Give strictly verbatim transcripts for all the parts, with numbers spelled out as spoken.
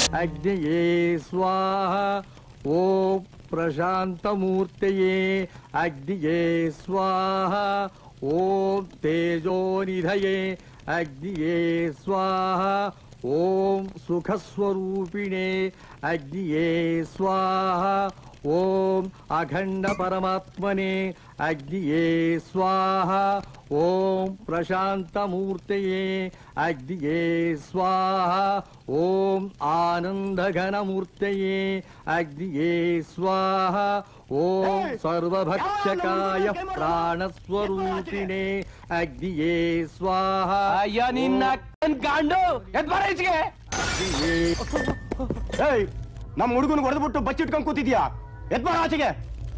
ಅಗ್ನಿಯೇ ಸ್ವಾಹ ಓಂ ಪ್ರಶಾಂತಮೂರ್ತಯೇ ಅಗ್ನಿಯೇ ಸ್ವಾಹ ಓಂ ತೇಜೋನಿಧಯೇ ಅಗ್ನಿಯೇ ಸ್ವಾಹ ಓಂ ಸುಖಸ್ವರೂಪಿಣೇ ಅಗ್ನಿಯೇ ಸ್ವಾಹ ಓಂ ಅಖಂಡ ಪರಮಾತ್ಮನೇ ಅಗ್ನಿಯೇ ಸ್ವಾಹ ಓಂ ಪ್ರಶಾಂತಮೂರ್ತಯೇ ಅಗ್ನಿಯೇ ಸ್ವಾಹ ಓಂ ಆನಂದಘನಮೂರ್ತಯೇ ಅಗ್ನಿಯೇ ಸ್ವಾಹ ಓಂ ಸರ್ವಭಕ್ಷಕಾಯ ಪ್ರಾಣಸ್ವರೂಪಿಣೇ ಅಗ್ನಿಯೇ ಸ್ವಾಹ. ಅಯ್ಯ ನಿನ್ನ ಗಾಂಡು ಎದ್ ಬರ ಈಚೆಗೆ. ನಮ್ಮ ಹುಡುಗನ ಹೊಡೆದ್ಬಿಟ್ಟು ಬಚ್ಚಿಟ್ಕೊಂಡ್ ಕೂತಿದ್ಯಾ? ಎದ್ ಬರ ಆಚೆಗೆ.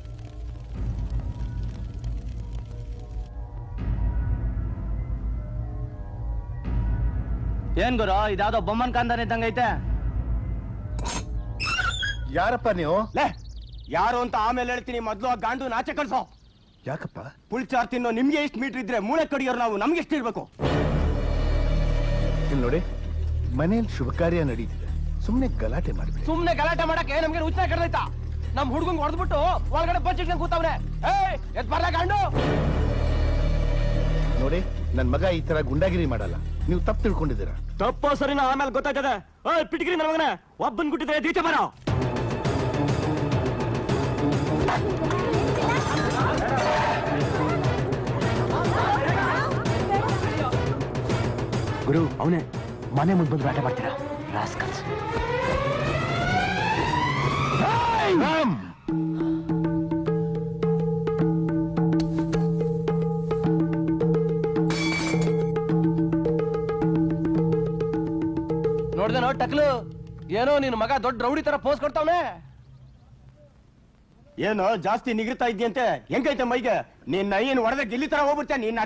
ಏನ್ ಗುರು ಇದಾವ್ದೋ ಬೊಮ್ಮನ್ ಕಾಂದಾನೆ ಇದ್ದಂಗೈತೆ. ಯಾರಪ್ಪ ನೀವು? ಲೇ ಯಾರು ಅಂತ ಆಮೇಲೆ ಹೇಳ್ತೀನಿ, ಮೊದ್ಲು ಆ ಗಾಂಡು ನಾಚೆ ಕಳ್ಸೋ. ಯಾಕಪ್ಪ? ಪುಲ್ಚಾರ್ ತಿನ್ನೋ ನಿಮ್ಗೆ ಎಷ್ಟು ಮೀಟರ್ ಇದ್ರೆ ಮೂಳೆ ಕಡಿಯೋರು ನಾವು, ನಮ್ಗೆ ಎಷ್ಟು ಇರ್ಬೇಕು? ಇಲ್ಲಿ ನೋಡಿ, ಮನೇಲಿ ಶುಭ ಕಾರ್ಯ ನಡೀತಿದೆ, ಸುಮ್ನೆ ಗಲಾಟೆ ಮಾಡ್ಬೇಕು. ಸುಮ್ನೆ ಗಲಾಟೆ ಮಾಡಕ್ಕೆ ನಮ್ಗೆ ಉತ್ಸಾಹ ಕಡ್ದೈತಾ? ನಮ್ ಹುಡುಗಂಗ್ ಹೊಡೆದ್ಬಿಟ್ಟು ಒಳಗಡೆ ಬಚ್ಚಿಟ್ಕೊಂಡ್ ಕೂತವ್ರೆ. ಏ ಎದ್ ಬರ್ಲ ಗಾಂಡು. ನೋಡಿ, ನನ್ ಮಗ ಈ ತರ ಗುಂಡಾಗಿರಿ ಮಾಡಲ್ಲ, ನೀವು ತಪ್ಪು ತಿಳ್ಕೊಂಡಿದ್ದೀರಾ. ತಪ್ಪೋ ಸರಿನಾ ಆಮೇಲೆ ಗೊತ್ತಾಗ್ತದೆ. ಪಿಟಿಗಿರಿ ನನ್ನ ಮಗನ ಒಬ್ಬನ್ ಗುಟ್ಟಿದ್ರೆ ದೀಚೆ ಬರೋ. ಗುರು ಅವನೇ ಮನೆ ಮುಂದೆ ಬಂದು ಬೇಟೆ ಮಾಡ್ತೀರಾ ರಾಸ್ಕಲ್ಸ್. ನೋಡ್ದೆ ನೋಡ್ ಟಕ್ಲು, ಏನೋ ನಿನ್ ಮಗ ದೊಡ್ಡ ರೌಡಿ ತರ ಪೋಸ್ ಕೊಡ್ತಾವನೆ. ಏನೋ ಜಾಸ್ತಿ ನಿಗಿರ್ತಾ ಇದ್ಯಂತೆ, ಹೆಂಗೈತೆ ಮೈಗೆ? ನಿನ್ನ ಏನು ಹೊಡೆದ ಗಿಲ್ಲಿ ತರ ಹೋಗ್ಬಿಡ್ತೆ ನಿನ್ನ.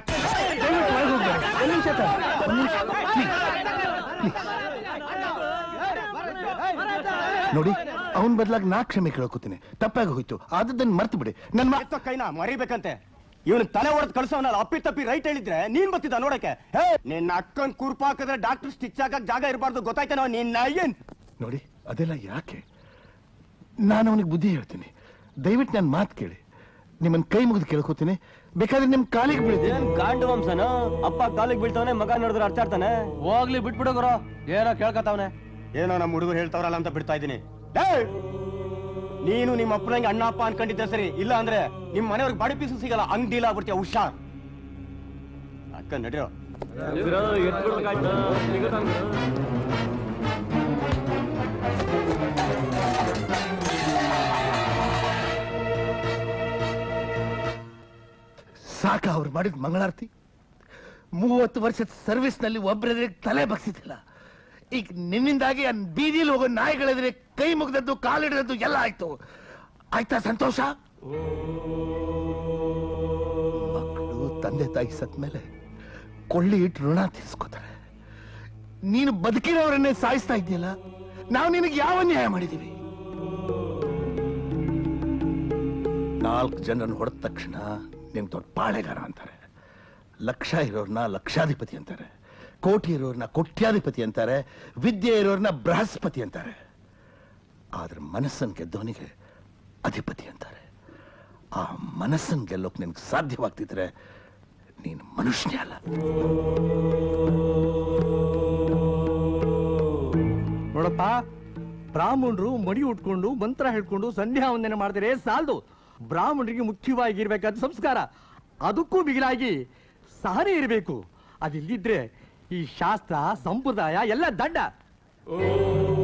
ನೋಡಿ, ಅವನ್ ಬದಲಾಗಿ ನಾ ಕ್ಷಮೆ ಕೇಳ್ಕೊತೀನಿ, ತಪ್ಪಾಗಿ ಹೋಯ್ತು, ಆದದ್ದನ್ನ ಮರ್ತು ಬಿಡಿ. ನನ್ನ ಕೈನ ಮರಿಬೇಕಂತೆ. ಇವನು ತಲೆ ಹೊಡೆದ್ ಕಳ್ಸವನಲ್ಲ, ಅಪ್ಪಿ ತಪ್ಪಿ ರೈಟ್ ಹೇಳಿದ್ರೆ ನೀನ್ ಬರ್ತಿದ್ದ ನೋಡಕ್ಕೆ. ಹೇ ನಿನ್ನ ಅಕ್ಕನ್ ಕುರ್ಪ ಹಾಕಿದ್ರೆ ಡಾಕ್ಟರ್ ಸ್ಟಿಚ್ ಹಾಕಕ್ ಜಾಗ ಇರಬಾರ್ದು, ಗೊತ್ತಾಯ್ತೇನೋ ನಿನ್ನ ಏನ್? ನೋಡಿ, ಅದೆಲ್ಲ ಯಾಕೆ? ನಾನು ಅವನಿಗೆ ಬುದ್ಧಿ ಹೇಳ್ತೀನಿ, ದಯವಿಟ್ಟು ನನ್ನ ಮಾತು ಕೇಳಿ. ನಿಮ್ಮನ್ ಕೈ ಮುಗಿದು ಕೇಳ್ಕೊತೀನಿ, ಬೇಕಾದ್ರೆ ನಿಮ್ ಕಾಲಿಗೆ ಬೀಳ್ತೀನಿ. ಗಾಂಡು ವಂಶನ ಅಪ್ಪ ಕಾಲಿಗೆ ಬೀಳ್ತಾವನೆ, ಮಗ ನೋಡಿದ್ರೆ ಅರ್ಥ ಆಡ್ತಾನೆ. ಹೋಗ್ಲಿ ಬಿಟ್ಬಿಡು ಗುರು, ಏನೋ ಕೇಳ್ಕತಾವನೆ. ಏನೋ ನಮ್ಮ ಹುಡುಗರು ಹೇಳ್ತಾವ್ರಲ್ಲ ಅಂತ ಬಿಡ್ತಾ ಇದ್ದೀನಿ. ನೀನು ನಿಮ್ಮ ಅಪ್ಪನಂಗೆ ಅಣ್ಣ ಅಪ್ಪ ಅನ್ಕೊಂಡಿದ್ದೆ ಸರಿ, ಇಲ್ಲ ಅಂದ್ರೆ ನಿಮ್ ಮನೆಯವ್ರಿಗೆ ಬಾಡಿ ಪೀಸು ಸಿಗಲ್ಲ, ಹಂಗ್ ಡೀಲ್ ಆಗ್ಬಿಡ್ತೀಯ, ಹುಷಾರ್. ಅಕ್ಕ ನಡಿರೋ. ಸಾಕ ಅವ್ರು ಮಾಡಿದ ಮಂಗಳಾರತಿ? ಮೂವತ್ತು ವರ್ಷದ ಸರ್ವಿಸ್ ನಲ್ಲಿ ಒಬ್ಬರೆದ್ರೆ ತಲೆ ಬಗ್ಸಿದ್ದಿಲ್ಲ. ಈಗ ನಿನ್ನಿಂದಾಗಿ ಬೀದಿಯಲ್ಲಿ ಹೋಗೋ ನಾಯಿಗಳಿದ್ರೆ ಕೈ ಮುಗಿದದ್ದು, ಕಾಲಿಡದ್ದು ಎಲ್ಲ ಆಯ್ತು. ಆಯ್ತಾ ಸಂತೋಷ? ಮಕ್ಕಳು ತಂದೆ ತಾಯಿ ಸತ್ ಮೇಲೆ ಕೊಳ್ಳಿ ಇಟ್ಟು ಋಣ ತೀರಿಸ್ಕೋತಾರೆ. ನೀನು ಬದುಕಿರೋರನ್ನೇ ಸಾಯಿಸ್ತಾ ಇದೆಯಲ್ಲ, ನಾವು ನಿನಗೆ ಯಾವ ನ್ಯಾಯ ಮಾಡಿದೀವಿ? ನಾಲ್ಕು ಜನರನ್ನು ಹೊಡೆದ ತಕ್ಷಣ ನಿಮ್ಗೆ ದೊಡ್ಡ ಪಾಳೆಗಾರ ಅಂತಾರೆ, ಲಕ್ಷ ಇರೋರ್ನ ಲಕ್ಷಾಧಿಪತಿ ಅಂತಾರೆ, ಕೋಟಿ ಇರೋರ್ನ ಕೋಟ್ಯಾಧಿಪತಿ ಅಂತಾರೆ, ವಿದ್ಯೆ ಇರೋರ್ನ ಬೃಹಸ್ಪತಿ ಅಂತಾರೆ. ಆದ್ರೆ ಮನಸ್ಸನ್ನು ಗೆದ್ದವನಿಗೆ ಅಧಿಪತಿ ಅಂತಾರೆ. ಆ ಮನಸ್ಸನ್ನು ಗೆಲ್ಲೋಕ್ ನಿನ್ಗೆ ಸಾಧ್ಯವಾಗ್ತಿದ್ರೆ ನೀನು ಮನುಷ್ಯನೇ ಅಲ್ಲ. ನೋಡಪ್ಪ, ಬ್ರಾಹ್ಮಣರು ಮಡಿ ಉಟ್ಕೊಂಡು ಮಂತ್ರ ಹೇಳ್ಕೊಂಡು ಸಂಧ್ಯಾ ವಂದನೆ ಮಾಡಿದ್ರೆ ಸಾಲದು. ಬ್ರಾಹ್ಮಣರಿಗೆ ಮುಖ್ಯವಾಗಿರ್ಬೇಕಾದ ಸಂಸ್ಕಾರ, ಅದಕ್ಕೂ ಬಿಗಿಲಾಗಿ ಸಹನೆ ಇರಬೇಕು. ಅದಿಲ್ಲಿದ್ರೆ ಈ ಶಾಸ್ತ್ರ ಸಂಪ್ರದಾಯ ಎಲ್ಲ ದಂಡ.